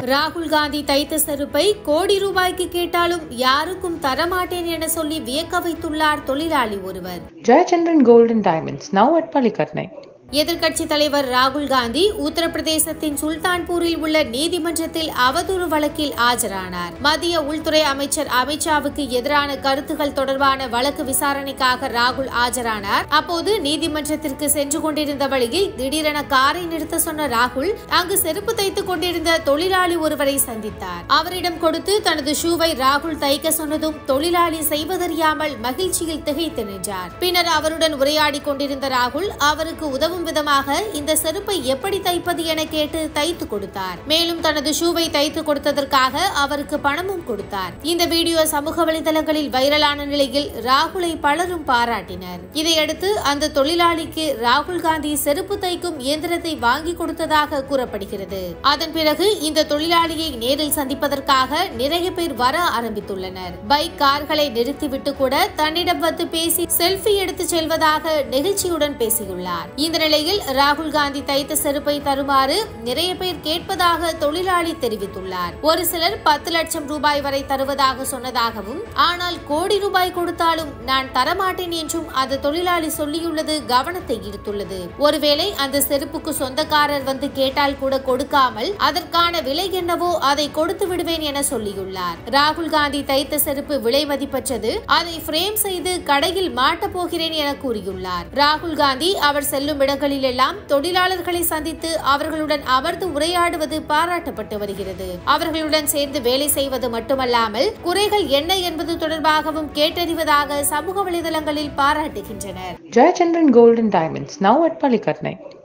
ராகுல் காந்தி தைத்த செருப்பை கோடி ரூபாய்க்கு கேட்டாலும் யாருக்கும் தரமாட்டேன் என சொல்லி வியக்க வைத்துள்ளார் தொழிலாளி ஒருவர். Jayachandran Gold and Diamonds, now at Palikarnai. எதிர்க்கட்சி தலைவர் ராகுல் காந்தி உத்தரப்பிரதேசத்தின் சுல்தான்பூரில் உள்ள நீதிமன்றத்தில் அவதூறு வழக்கில் ஆஜரானார். மத்திய உள்துறை அமைச்சர் அமித்ஷாவுக்கு எதிரான கருத்துகள் தொடர்பான வழக்கு விசாரணைக்காக ராகுல் ஆஜரானார். அப்போது நீதிமன்றத்திற்கு சென்று கொண்டிருந்த வழியில் திடீரென காரை நிறுத்த சொன்ன ராகுல் அங்கு செருப்பு தைத்துக் கொண்டிருந்த தொழிலாளி ஒருவரை சந்தித்தார். அவரிடம் கொடுத்து தனது ஷூவை ராகுல் தைக்க சொன்னதும் தொழிலாளி செய்வதறியாமல் மகிழ்ச்சியில் திகைத்து நின்றார். பின்னர் அவருடன் உரையாடி கொண்டிருந்த ராகுல் அவருக்கு உதவும் விதமாக இந்த செருப்பை எப்படி தைப்பது என கேட்டு தைத்து கொடுத்தார். மேலும் தனது ஷூவை தைத்து கொடுத்ததற்காக அவருக்கு பணமும் கொடுத்தார். இந்த வீடியோ சமூக வலைதளங்களில் வைரலான நிலையில் ராகுலை பலரும் பாராட்டினர். இதையடுத்து அந்த தொழிலாளிக்கு ராகுல் காந்தி செருப்பு தைக்கும் இயந்திரத்தை வாங்கி கொடுத்ததாக கூறப்படுகிறது. அதன் பிறகு இந்த தொழிலாளியை நேரில் சந்திப்பதற்காக நிறைய பேர் வர ஆரம்பித்துள்ளனர். பைக் கார்களை நிறுத்திவிட்டு கூட தன்னிடம் வந்து பேசி செல்ஃபி எடுத்து செல்வதாக நெகிழ்ச்சியுடன் பேசியுள்ளார். இந்த நிலையில் ராகுல் காந்தி தைத்த செருப்பை தருமாறு நிறைய பேர் கேட்பதாக தொழிலாளி தெரிவித்துள்ளார். ஒரு சிலர் 10 லட்சம் ரூபாய் வரை தருவதாக சொன்னதாகவும், ஆனால் கோடி ரூபாய் கொடுத்தாலும் நான் தரமாட்டேன் என்றும் அந்த தொழிலாளி சொல்லியுள்ளது கவனத்தை ஈர்த்துள்ளது. ஒருவேளை அந்த செருப்புக்கு சொந்தக்காரர் வந்து கேட்டால் கூட கொடுக்காமல் அதற்கான விலை என்னவோ அதை கொடுத்து விடுவேன் என சொல்லியுள்ளார். ராகுல் காந்தி தைத்த செருப்பு விலை மதிப்பற்றது, அதை பிரேம் செய்து கடையில் மாட்டப் போகிறேன் என கூறியுள்ளார். ராகுல் காந்தி அவர் செல்லும் இடங்களிலெல்லாம் தொழிலாளர்களை சந்தித்து அவர்களுடன் அமர்ந்து உரையாடுவது பாராட்டப்பட்டு வருகிறது. அவர்களுடன் சேர்ந்து வேலை செய்வது மட்டுமல்லாமல் குறைகள் என்ன என்பது தொடர்பாகவும் கேட்டறிவதாக சமூக வலைதளங்களில் பாராட்டுகின்றனர். Jayachandran Gold and Diamonds, now at Palikarnai.